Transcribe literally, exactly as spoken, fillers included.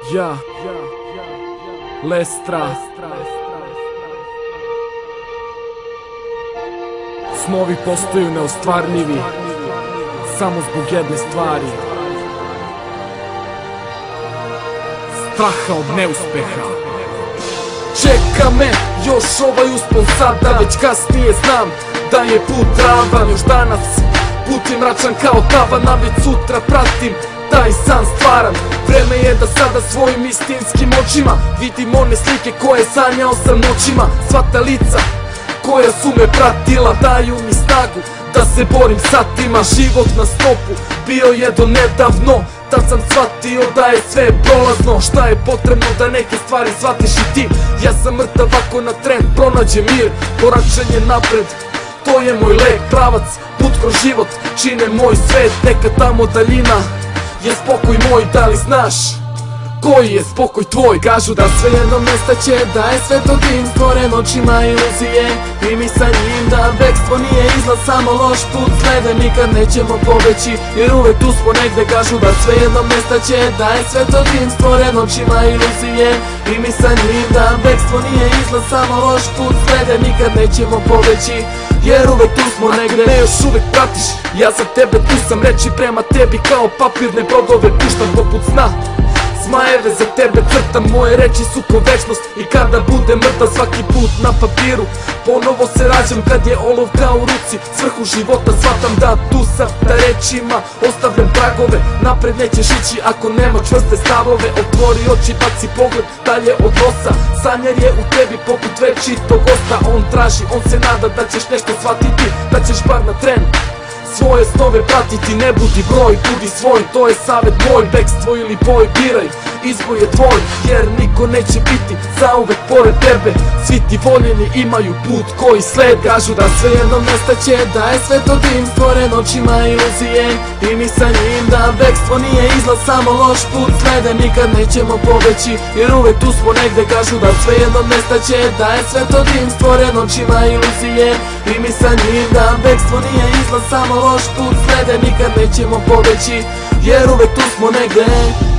Ja, Lestra. Snovi postaju neostvarljivi samo zbog jedne stvari: straha od neuspeha. Čeka me još ovaj uspon sada, već kasnije znam da je put travan. Još danas put je mračan kao tavan, a već sutra pratim taj san stvaran. Vreme je da sada svojim istinskim očima vidim one slike koje sanjao sam noćima. Sva ta lica koja su me pratila daju mi snagu da se borim satima. Život na stopu bio je do nedavno, tad sam shvatio da je sve prolazno. Šta je potrebno da neke stvari shvatiš i ti? Ja sam mrtav ako na tren pronađe mir. Koračenje napred, to je moj lek, pravac, put kroz život čine moj svet. Neka tamo daljina je spokoj moj, da li znaš koji je spokoj tvoj? Kažu da sve jednom nestaće, da je sve to dim stvoren očima iluzije i mi sa njim, da bekstvo nije izlaz, samo loš put slede. Nikad nećemo pobeći jer uvek tu smo negde. Kažu da sve jednom nestaće, da je sve to dim stvoren očima iluzije i mi sa njim, da bekstvo nije izlaz, samo loš put slede. Nikad nećemo pobeći jer uvek tu smo negde. Ne još uvek pratiš, ja za tebe tu sam, reći prema tebi kao papirne brodove puštam poput sna. Smajeve za tebe crtam, moje reči su ko večnost i kada budem mrtav svaki put na papiru ponovo se rađam kad je olovka u ruci. Svrhu života shvatam da tu sam, da rečima ostavljam tragove. Napred nećeš ići ako nema čvrste stavove. Otvori oči, baci pogled dalje od nosa. Sanjar je u tebi poput večitog gosta. On traži, on se nada da ćeš nešto shvatiti, da ćeš bar na tren svoje snove pratiti. Ne budi broj, budi svoj, to je savjet moj. Bekstvo ili boj, biraj, izbor je tvoj, jer niko neće biti zauvek pored tebe. Svi ti voljeni imaju put koji sled. Kažu da sve jednom nestaće, da je sve to dim stvoren očima iluzije i mi sa njim, da bekstvo nije izlaz, samo loš put slede. Nikad nećemo pobeći jer uvek tu smo negde. Kažu da sve jednom nestaće, da je sve to dim stvoren očima iluzije i mi sa njim, da bekstvo nije izlaz, samo loš put slede. Nikad nećemo pobeći jer uvek tu smo negde.